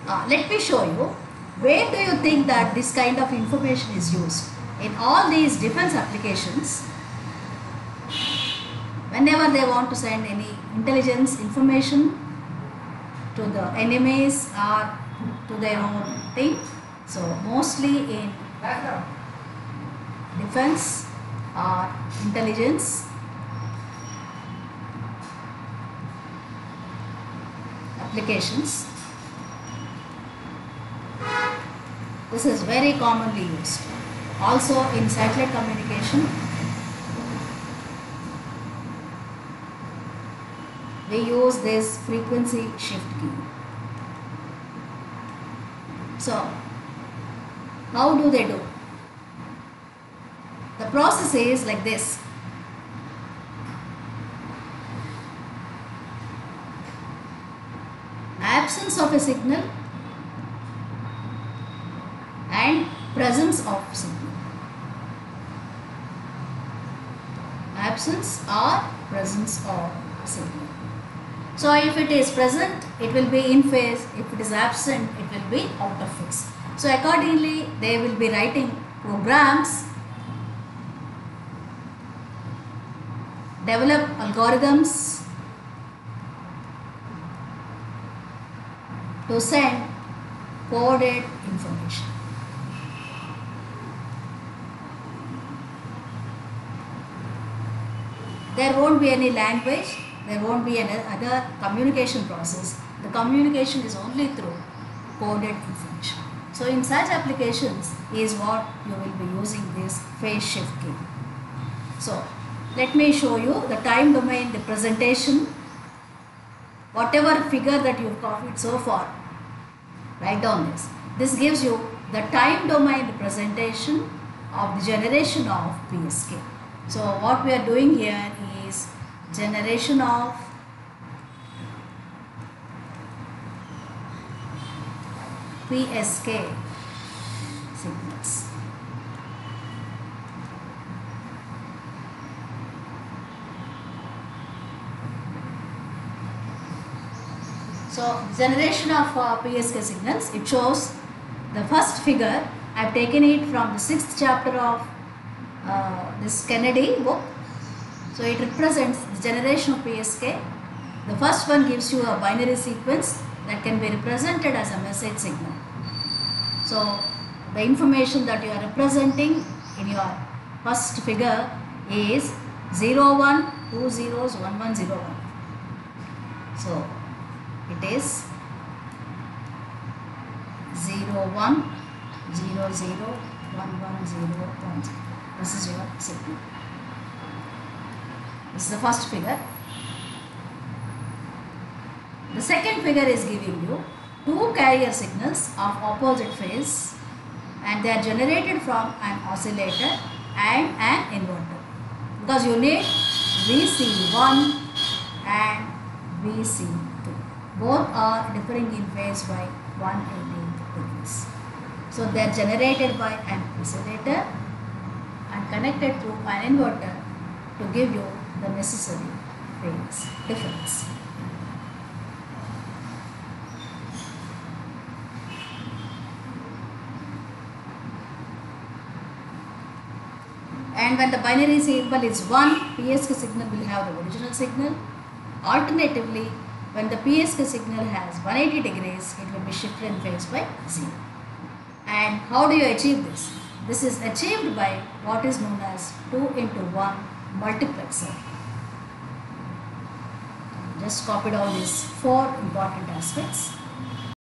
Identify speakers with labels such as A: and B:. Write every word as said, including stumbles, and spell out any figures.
A: Uh, let me show you. Where do you think that this kind of information is used? In all these defense applications, whenever they want to send any intelligence information to the enemies or to their own thing, so mostly in defense or intelligence applications, this is very commonly used. Also in satellite communication, we use this frequency shift key. So, how do they do? The process is like this. Absence of a signal and presence of signal. Absence or presence of signal. So if it is present, it will be in phase. If it is absent, it will be out of phase. So accordingly, they will be writing programs, develop algorithms to send coded information. There won't be any language, there won't be any other communication process. The communication is only through coded information. So in such applications is what you will be using this phase shift key. So let me show you the time domain representation. Whatever figure that you've copied so far, write down this. This gives you the time domain representation of the generation of P S K. So what we are doing here is generation of P S K signals. So generation of uh, P S K signals, it shows the first figure. I have taken it from the sixth chapter of uh, this Kennedy book. So it represents the generation of P S K. The first one gives you a binary sequence that can be represented as a message signal. So the information that you are representing in your first figure is zero one, two zeros, one one zero one. So it is zero one, zero zero, one one zero one zero. This is your signal. This is the first figure. The second figure is giving you two carrier signals of opposite phase, and they are generated from an oscillator and an inverter, because you need V C one and V C two. Both are differing in phase by one hundred eighty degrees. So they are generated by an oscillator and connected to an inverter to give you the necessary phase difference. And when the binary symbol is one, P S K signal will have the original signal. Alternatively, when the P S K signal has one hundred eighty degrees, it will be shifted in phase by zero. And how do you achieve this? This is achieved by what is known as two into one multiplexer. Just copied all these four important aspects.